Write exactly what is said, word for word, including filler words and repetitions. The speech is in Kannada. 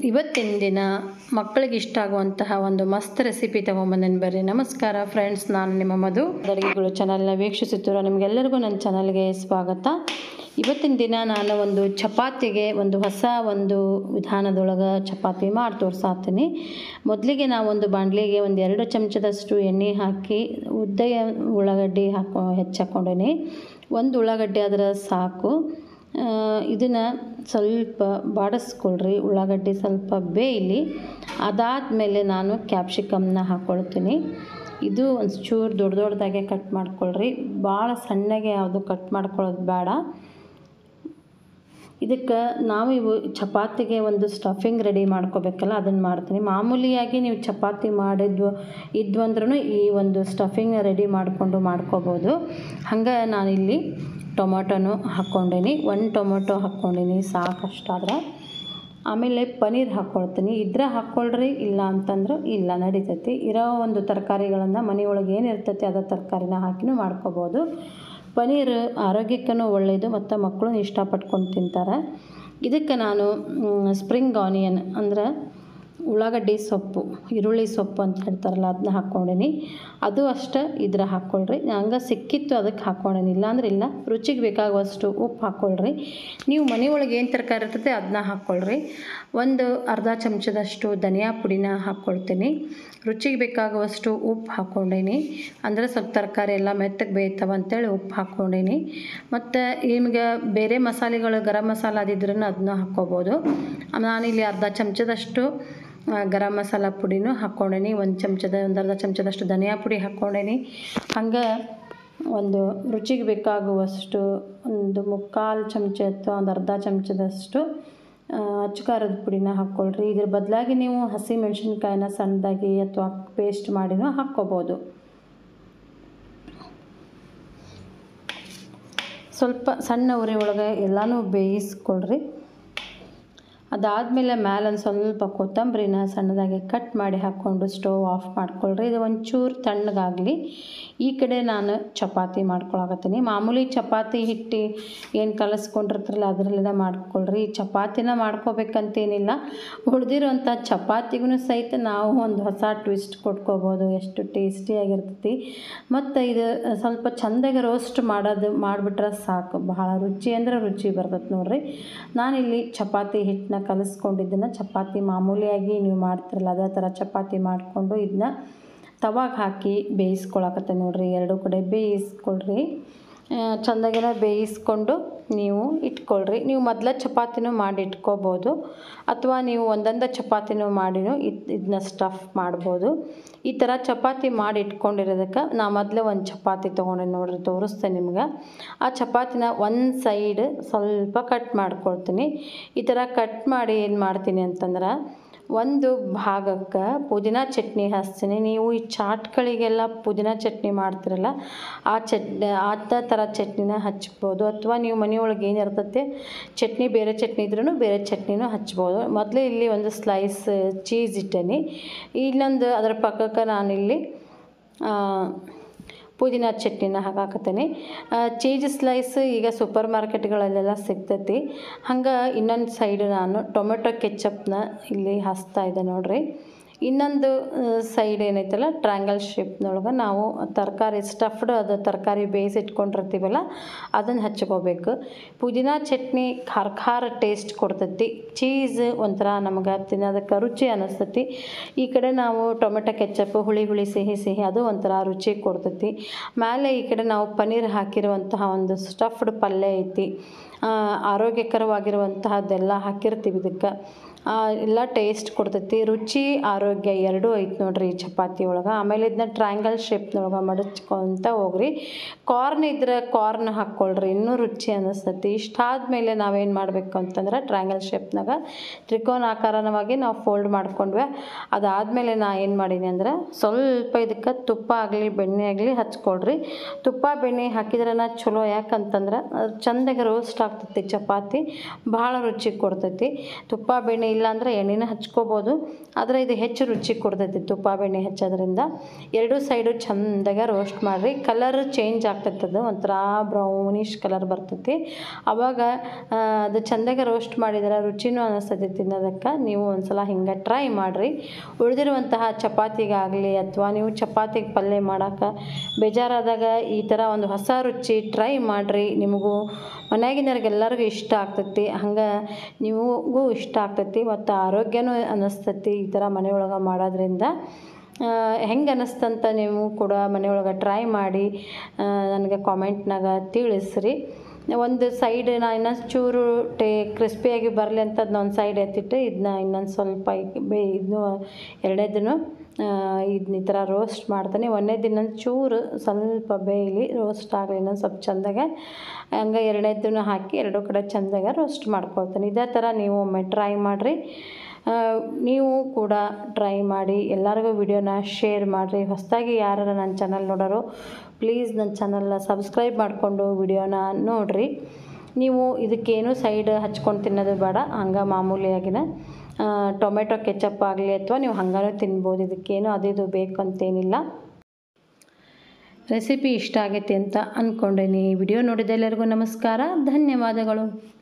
ಇವತ್ತಿನ ದಿನ ಮಕ್ಕಳಿಗೆ ಇಷ್ಟ ಆಗುವಂತಹ ಒಂದು ಮಸ್ತ್ ರೆಸಿಪಿ ತಗೊಂಬಂದೇನು ಬರ್ರಿ. ನಮಸ್ಕಾರ ಫ್ರೆಂಡ್ಸ್, ನಾನು ನಿಮ್ಮ ಮಧು ಅಡುಗೆಗಳು ಚಾನಲ್ನ ವೀಕ್ಷಿಸುತ್ತಿರೋ ನಿಮಗೆಲ್ಲರಿಗೂ ನನ್ನ ಚಾನಲ್ಗೆ ಸ್ವಾಗತ. ಇವತ್ತಿನ ದಿನ ನಾನು ಒಂದು ಚಪಾತಿಗೆ ಒಂದು ಹೊಸ ಒಂದು ವಿಧಾನದೊಳಗೆ ಚಪಾತಿ ಮಾಡಿ ತೋರಿಸಾತೀನಿ. ಮೊದಲಿಗೆ ನಾವು ಒಂದು ಬಾಣಲಿಗೆ ಒಂದು ಎರಡು ಚಮಚದಷ್ಟು ಎಣ್ಣೆ ಹಾಕಿ ಉದ್ದಯ ಉಳ್ಳಾಗಡ್ಡಿ ಹಾಕೋ ಹೆಚ್ಚಾಕೊಂಡೇನಿ. ಒಂದು ಉಳ್ಳಾಗಡ್ಡಿ ಆದ್ರೆ ಸಾಕು. ಇದನ್ನು ಸ್ವಲ್ಪ ಬಾಡಿಸ್ಕೊಳ್ರಿ, ಉಳ್ಳಾಗಡ್ಡಿ ಸ್ವಲ್ಪ ಬೇಯಲಿ. ಅದಾದಮೇಲೆ ನಾನು ಕ್ಯಾಪ್ಸಿಕಮ್ನ ಹಾಕ್ಕೊಳ್ತೀನಿ. ಇದು ಒಂದು ಚೂರು ದೊಡ್ಡ ದೊಡ್ಡದಾಗೆ ಕಟ್ ಮಾಡ್ಕೊಳ್ರಿ, ಭಾಳ ಸಣ್ಣಗೆ ಯಾವುದು ಕಟ್ ಮಾಡ್ಕೊಳ್ಳೋದು ಬೇಡ. ಇದಕ್ಕೆ ನಾವು ಇವು ಚಪಾತಿಗೆ ಒಂದು ಸ್ಟಫಿಂಗ್ ರೆಡಿ ಮಾಡ್ಕೋಬೇಕಲ್ಲ, ಅದನ್ನು ಮಾಡ್ತೀನಿ. ಮಾಮೂಲಿಯಾಗಿ ನೀವು ಚಪಾತಿ ಮಾಡಿದ್ವು ಇದ್ವು ಅಂದ್ರೂ ಈ ಒಂದು ಸ್ಟಫಿಂಗ್ ರೆಡಿ ಮಾಡಿಕೊಂಡು ಮಾಡ್ಕೋಬೋದು. ಹಂಗೆ ನಾನಿಲ್ಲಿ ಟೊಮೊಟೊನು ಹಾಕ್ಕೊಂಡೀನಿ, ಒಂದು ಟೊಮೊಟೊ ಹಾಕ್ಕೊಂಡೀನಿ ಸಾಕಷ್ಟಾದ್ರೆ. ಆಮೇಲೆ ಪನ್ನೀರ್ ಹಾಕ್ಕೊಳ್ತೀನಿ. ಇದ್ರೆ ಹಾಕ್ಕೊಳ್ರಿ, ಇಲ್ಲ ಅಂತಂದ್ರೆ ಇಲ್ಲ, ನಡೀತೈತಿ. ಇರೋ ಒಂದು ತರಕಾರಿಗಳನ್ನು ಮನೆಯೊಳಗೆ ಏನಿರ್ತೈತಿ ಅದ ತರಕಾರಿನ ಹಾಕಿನೂ ಮಾಡ್ಕೋಬೋದು. ಪನ್ನೀರ್ ಆರೋಗ್ಯಕ್ಕೂ ಒಳ್ಳೆಯದು ಮತ್ತು ಮಕ್ಕಳು ಇಷ್ಟಪಟ್ಕೊಂಡು ತಿಂತಾರೆ. ಇದಕ್ಕೆ ನಾನು ಸ್ಪ್ರಿಂಗ್ ಆನಿಯನ್ ಅಂದ್ರೆ ಉಳ್ಳಾಗಡ್ಡಿ ಸೊಪ್ಪು, ಈರುಳ್ಳಿ ಸೊಪ್ಪು ಅಂತ ಹೇಳ್ತಾರಲ್ಲ, ಅದನ್ನ ಹಾಕ್ಕೊಂಡೀನಿ. ಅದು ಅಷ್ಟೇ ಇದ್ರೆ ಹಾಕ್ಕೊಳ್ರಿ. ಹಂಗೆ ಸಿಕ್ಕಿತ್ತು ಅದಕ್ಕೆ ಹಾಕ್ಕೊಂಡೇನಿ, ಇಲ್ಲಾಂದ್ರೆ ಇಲ್ಲ. ರುಚಿಗೆ ಬೇಕಾಗುವಷ್ಟು ಉಪ್ಪು ಹಾಕ್ಕೊಳ್ರಿ. ನೀವು ಮನೆಯೊಳಗೆ ಏನು ತರಕಾರಿ ಇರ್ತೈತೆ ಅದನ್ನ ಹಾಕ್ಕೊಳ್ರಿ. ಒಂದು ಅರ್ಧ ಚಮಚದಷ್ಟು ಧನಿಯಾ ಪುಡಿನ ಹಾಕ್ಕೊಳ್ತೀನಿ. ರುಚಿಗೆ ಬೇಕಾಗುವಷ್ಟು ಉಪ್ಪು ಹಾಕ್ಕೊಂಡೀನಿ, ಅಂದರೆ ಸ್ವಲ್ಪ ತರಕಾರಿ ಎಲ್ಲ ಮೆತ್ತಗೆ ಬೇಯ್ತವೆ ಅಂತೇಳಿ ಉಪ್ಪು ಹಾಕ್ಕೊಂಡೀನಿ. ಮತ್ತು ನಿಮ್ಗೆ ಬೇರೆ ಮಸಾಲೆಗಳು ಗರಂ ಮಸಾಲ ಅದಿದ್ರೂ ಅದನ್ನ ಹಾಕ್ಕೋಬೋದು. ನಾನಿಲ್ಲಿ ಅರ್ಧ ಚಮಚದಷ್ಟು ಗರಂ ಮಸಾಲ ಪುಡಿನೂ ಹಾಕ್ಕೊಂಡೇನಿ. ಒಂದು ಚಮಚದ ಒಂದು ಅರ್ಧ ಚಮಚದಷ್ಟು ಧನಿಯಾ ಪುಡಿ ಹಾಕ್ಕೊಂಡೇನಿ. ಹಂಗೆ ಒಂದು ರುಚಿಗೆ ಬೇಕಾಗುವಷ್ಟು ಒಂದು ಮುಕ್ಕಾಲು ಚಮಚ ಅಥವಾ ಒಂದು ಅರ್ಧ ಚಮಚದಷ್ಟು ಅಚ್ಚ ಖಾರದ ಪುಡಿನ ಹಾಕ್ಕೊಳ್ರಿ. ಇದ್ರ ಬದಲಾಗಿ ನೀವು ಹಸಿ ಮೆಣಸಿನ್ಕಾಯಿನ ಸಣ್ಣದಾಗಿ ಅಥವಾ ಪೇಸ್ಟ್ ಮಾಡಿನೂ ಹಾಕ್ಕೋಬೋದು. ಸ್ವಲ್ಪ ಸಣ್ಣ ಉರಿ ಒಳಗೆ ಎಲ್ಲನೂ ಬೇಯಿಸ್ಕೊಳ್ರಿ. ಅದಾದಮೇಲೆ ಮೇಲೆ ಒಂದು ಸ್ವಲ್ಪ ಕೊತ್ತಂಬರಿನ ಸಣ್ಣದಾಗಿ ಕಟ್ ಮಾಡಿ ಹಾಕ್ಕೊಂಡು ಸ್ಟವ್ ಆಫ್ ಮಾಡ್ಕೊಳ್ರಿ. ಇದು ಒಂಚೂರು ತಣ್ಣಗಾಗಲಿ. ಈ ಕಡೆ ನಾನು ಚಪಾತಿ ಮಾಡ್ಕೊಳಕತ್ತೀನಿ. ಮಾಮೂಲಿ ಚಪಾತಿ ಹಿಟ್ಟು ಏನು ಕಲಸ್ಕೊಂಡಿರ್ತಾರಲ್ಲ ಅದರಲ್ಲಿನ ಮಾಡ್ಕೊಳ್ರಿ. ಚಪಾತಿನ ಮಾಡ್ಕೋಬೇಕಂತೇನಿಲ್ಲ, ಉಳಿದಿರೋಂಥ ಚಪಾತಿಗೂ ಸಹಿತ ನಾವು ಒಂದು ಹೊಸ ಟ್ವಿಸ್ಟ್ ಕೊಟ್ಕೋಬೋದು. ಎಷ್ಟು ಟೇಸ್ಟಿಯಾಗಿರ್ತೈತಿ. ಮತ್ತು ಇದು ಸ್ವಲ್ಪ ಚೆಂದಾಗಿ ರೋಸ್ಟ್ ಮಾಡೋದು ಮಾಡಿಬಿಟ್ರೆ ಸಾಕು, ಬಹಳ ರುಚಿ ಅಂದ್ರೆ ರುಚಿ ಬರ್ತೈತೆ ನೋಡಿರಿ. ನಾನಿಲ್ಲಿ ಚಪಾತಿ ಹಿಟ್ಟನ್ನ ಕಲಿಸ್ಕೊಂಡಿದ್ದನ್ನು ಚಪಾತಿ ಮಾಮೂಲಿಯಾಗಿ ನೀವು ಮಾಡ್ತಿರಲ್ಲ ಅದೇ ಥರ ಚಪಾತಿ ಮಾಡಿಕೊಂಡು ಇದನ್ನ ತವಾಗ ಹಾಕಿ ಬೇಯಿಸ್ಕೊಳಕತ್ತೆ ನೋಡಿರಿ. ಎರಡು ಕಡೆ ಬೇಯಿಸ್ಕೊಳ್ರಿ. ಚೆಂದಾಗೆಲ್ಲ ಬೇಯಿಸ್ಕೊಂಡು ನೀವು ಇಟ್ಕೊಳ್ರಿ. ನೀವು ಮೊದಲ ಚಪಾತಿನೂ ಮಾಡಿ ಇಟ್ಕೋಬೋದು, ಅಥವಾ ನೀವು ಒಂದೊಂದು ಚಪಾತಿನೂ ಮಾಡಿನೂ ಇದು ಇದನ್ನ ಸ್ಟಫ್ ಮಾಡ್ಬೋದು. ಈ ಥರ ಚಪಾತಿ ಮಾಡಿ ಇಟ್ಕೊಂಡಿರೋದಕ್ಕೆ ನಾ ಮೊದಲೇ ಒಂದು ಚಪಾತಿ ತೊಗೊಂಡೆ ನೋಡಿರಿ, ತೋರಿಸ್ತೇನೆ ನಿಮ್ಗೆ. ಆ ಚಪಾತಿನ ಒಂದು ಸೈಡ್ ಸ್ವಲ್ಪ ಕಟ್ ಮಾಡ್ಕೊಳ್ತೀನಿ. ಈ ಥರ ಕಟ್ ಮಾಡಿ ಏನು ಮಾಡ್ತೀನಿ ಅಂತಂದ್ರೆ ಒಂದು ಭಾಗಕ್ಕೆ ಪುದೀನ ಚಟ್ನಿ ಹಚ್ತೀನಿ. ನೀವು ಈ ಚಾಟ್ಗಳಿಗೆಲ್ಲ ಪುದೀನ ಚಟ್ನಿ ಮಾಡ್ತಿರಲ್ಲ ಆ ಚಟ್ನಿ ಆ ಥರ ಚಟ್ನಿನ ಹಚ್ಬೋದು, ಅಥವಾ ನೀವು ಮನೆಯೊಳಗೆ ಏನಿರ್ತೈತೆ ಚಟ್ನಿ ಬೇರೆ ಚಟ್ನಿ ಇದ್ರೂ ಬೇರೆ ಚಟ್ನಿನೂ ಹಚ್ಬೋದು. ಮೊದಲೇ ಇಲ್ಲಿ ಒಂದು ಸ್ಲೈಸ್ ಚೀಸ್ ಇಟ್ಟೇನಿ. ಇಲ್ಲೊಂದು ಅದರ ಪಕ್ಕಕ್ಕೆ ನಾನಿಲ್ಲಿ ಪುದೀನ ಚಟ್ನಿನ ಹಾಕಾಕತ್ತೀನಿ. ಚೀಸ್ ಸ್ಲೈಸ್ ಈಗ ಸೂಪರ್ ಮಾರ್ಕೆಟ್ಗಳಲ್ಲೆಲ್ಲ ಸಿಗ್ತೈತಿ. ಹಂಗೆ ಇನ್ನೊಂದು ಸೈಡು ನಾನು ಟೊಮೆಟೊ ಕೆಚಪ್ನ ಇಲ್ಲಿ ಹಚ್ತಾ ಇದ್ದೆ ನೋಡಿರಿ. ಇನ್ನೊಂದು ಸೈಡ್ ಏನೈತಲ್ಲ ಟ್ರ್ಯಾಂಗಲ್ ಶೇಪ್ನೊಳಗೆ ನಾವು ತರಕಾರಿ ಸ್ಟಫ್ಡ್ ಅದು ತರಕಾರಿ ಬೇಯಿಸಿಟ್ಕೊಂಡಿರ್ತೀವಲ್ಲ ಅದನ್ನು ಹಚ್ಕೋಬೇಕು. ಪುದೀನ ಚಟ್ನಿ ಖಾರ ಖಾರ ಟೇಸ್ಟ್ ಕೊಡ್ತೈತಿ. ಚೀಸ್ ಒಂಥರ ನಮ್ಗೆ ತಿನ್ನೋದಕ್ಕೆ ರುಚಿ ಅನ್ನಿಸ್ತೈತಿ. ಈ ಕಡೆ ನಾವು ಟೊಮೆಟೊ ಕೆಚಪ್ ಹುಳಿ ಹುಳಿ ಸಿಹಿ ಸಿಹಿ ಅದು ಒಂಥರ ರುಚಿ ಕೊಡ್ತೈತಿ. ಮೇಲೆ ಈ ಕಡೆ ನಾವು ಪನ್ನೀರ್ ಹಾಕಿರುವಂತಹ ಒಂದು ಸ್ಟಫ್ಡ್ ಪಲ್ಯ ಐತಿ, ಆರೋಗ್ಯಕರವಾಗಿರುವಂತಹದ್ದೆಲ್ಲ ಹಾಕಿರ್ತೀವಿ. ಇದಕ್ಕೆ ಎಲ್ಲ ಟೇಸ್ಟ್ ಕೊಡ್ತೈತಿ. ರುಚಿ ಆರೋಗ್ಯ ಎರಡೂ ಐತೆ ನೋಡಿರಿ ಈ ಚಪಾತಿ ಒಳಗೆ. ಆಮೇಲೆ ಇದನ್ನ ಟ್ರಯಾಂಗಲ್ ಶೇಪ್ನೊಳಗೆ ಮಡಚ್ಕೊತ ಹೋಗ್ರಿ. ಕಾರ್ನ್ ಇದ್ರೆ ಕಾರ್ನ್ ಹಾಕ್ಕೊಳ್ರಿ, ಇನ್ನೂ ರುಚಿ ಅನ್ನಿಸ್ತೈತಿ. ಇಷ್ಟಾದಮೇಲೆ ನಾವೇನು ಮಾಡಬೇಕು ಅಂತಂದ್ರೆ ಟ್ರಯಾಂಗಲ್ ಶೇಪ್ನಾಗ ತ್ರಿಕೋನಾಕಾರವಾಗಿ ನಾವು ಫೋಲ್ಡ್ ಮಾಡ್ಕೊಂಡ್ವಿ. ಅದಾದಮೇಲೆ ನಾ ಏನು ಮಾಡೀನಿ ಅಂದ್ರೆ ಸ್ವಲ್ಪ ಇದಕ್ಕೆ ತುಪ್ಪ ಆಗಲಿ ಬೆಣ್ಣೆ ಆಗಲಿ ಹಚ್ಕೊಳ್ರಿ. ತುಪ್ಪ ಬೆಣ್ಣೆ ಹಾಕಿದ್ರನ ಚಲೋ, ಯಾಕಂತಂದ್ರೆ ಅದು ಚೆಂದಾಗಿ ರೋಸ್ಟ್ ಆಗ್ತೈತಿ. ಚಪಾತಿ ಭಾಳ ರುಚಿ ಕೊಡ್ತೈತಿ. ತುಪ್ಪ ಬೆಣ್ಣೆ ಇಲ್ಲಾಂದರೆ ಎಣ್ಣೆನ ಹಚ್ಕೋಬೋದು. ಆದರೆ ಇದು ಹೆಚ್ಚು ರುಚಿ ಕೊಡ್ತೈತಿ ತುಪ್ಪ ಬೆಣ್ಣೆ ಹಚ್ಚೋದ್ರಿಂದ. ಎರಡೂ ಸೈಡು ಚೆಂದಾಗೆ ರೋಸ್ಟ್ ಮಾಡಿರಿ. ಕಲರ್ ಚೇಂಜ್ ಆಗ್ತೈತೆ, ಅದು ಒಂಥರ ಬ್ರೌನಿಷ್ ಕಲರ್ ಬರ್ತೈತಿ. ಆವಾಗ ಅದು ಚೆಂದಾಗೆ ರೋಸ್ಟ್ ಮಾಡಿದ್ರೆ ರುಚಿನೂ ಅನ್ನಿಸ್ತೈತಿ ತಿನ್ನೋದಕ್ಕೆ. ನೀವು ಒಂದು ಸಲ ಹಿಂಗೆ ಟ್ರೈ ಮಾಡಿರಿ. ಉಳಿದಿರುವಂತಹ ಚಪಾತಿಗಾಗಲಿ ಅಥವಾ ನೀವು ಚಪಾತಿಗೆ ಪಲ್ಯ ಮಾಡೋಕೆ ಬೇಜಾರಾದಾಗ ಈ ಥರ ಒಂದು ಹೊಸ ರುಚಿ ಟ್ರೈ ಮಾಡಿರಿ. ನಿಮಗೂ ಮನ್ಯಾಗಿನವ್ರಿಗೆಲ್ಲರಿಗೂ ಇಷ್ಟ ಆಗ್ತೈತಿ. ಹಂಗೆ ನಿಮಗೂ ಇಷ್ಟ ಆಗ್ತೈತಿ ಮತ್ತು ಆರೋಗ್ಯನೂ ಅನ್ನಿಸ್ತೈತಿ ಈ ಥರ ಮನೆಯೊಳಗೆ ಮಾಡೋದ್ರಿಂದ. ಹೆಂಗೆ ಅನ್ನಿಸ್ತಂತ ನೀವು ಕೂಡ ಮನೆಯೊಳಗೆ ಟ್ರೈ ಮಾಡಿ ನನಗೆ ಕಾಮೆಂಟ್ನಾಗ ತಿಳಿಸ್ರಿ. ಒಂದು ಸೈಡ್ ನಾ ಇನ್ನೊಂದು ಚೂರು ಟೇ ಕ್ರಿಸ್ಪಿಯಾಗಿ ಬರಲಿ ಅಂತ ಅದನ್ನ ಒಂದು ಸೈಡ್ ಎತ್ತಿಟ್ಟು ಇದನ್ನ ಇನ್ನೊಂದು ಸ್ವಲ್ಪ ಬೇ ಇದನ್ನು ಎರಡನೇದನ್ನು ಇದನ್ನ ಈ ಥರ ರೋಸ್ಟ್ ಮಾಡ್ತಾನೆ. ಒಂದನೇದು ಇನ್ನೊಂದು ಚೂರು ಸ್ವಲ್ಪ ಬೇಯಲಿ, ರೋಸ್ಟ್ ಆಗಲಿ ಇನ್ನೊಂದು ಸ್ವಲ್ಪ ಚೆಂದಾಗೆ. ಹಂಗೆ ಎರಡನೇದನ್ನು ಹಾಕಿ ಎರಡೂ ಕಡೆ ಚೆಂದಾಗೆ ರೋಸ್ಟ್ ಮಾಡ್ಕೊಳ್ತಾನೆ. ಇದೇ ಥರ ನೀವು ಒಮ್ಮೆ ಟ್ರೈ ಮಾಡಿರಿ. ನೀವು ಕೂಡ ಟ್ರೈ ಮಾಡಿ ಎಲ್ಲರಿಗೂ ವಿಡಿಯೋನ ಶೇರ್ ಮಾಡಿರಿ. ಹೊಸದಾಗಿ ಯಾರು ನನ್ನ ಚಾನಲ್ ನೋಡೋರು ಪ್ಲೀಸ್ ನನ್ನ ಚಾನಲ್ನ ಸಬ್ಸ್ಕ್ರೈಬ್ ಮಾಡಿಕೊಂಡು ವಿಡಿಯೋನ ನೋಡಿರಿ. ನೀವು ಇದಕ್ಕೇನು ಸೈಡ್ ಹಚ್ಕೊಂಡು ತಿನ್ನೋದು ಬೇಡ, ಹಂಗೆ ಮಾಮೂಲಿಯಾಗಿನ ಟೊಮೆಟೊ ಕೆಚಪ್ ಆಗಲಿ ಅಥವಾ ನೀವು ಹಂಗಾನೂ ತಿನ್ಬೋದು. ಇದಕ್ಕೇನು ಅದಿದು ಬೇಕಂತೇನಿಲ್ಲ. ರೆಸಿಪಿ ಇಷ್ಟ ಆಗೈತೆ ಅಂತ ಅಂದ್ಕೊಂಡೇನಿ. ವಿಡಿಯೋ ನೋಡಿದ ಎಲ್ಲರಿಗೂ ನಮಸ್ಕಾರ, ಧನ್ಯವಾದಗಳು.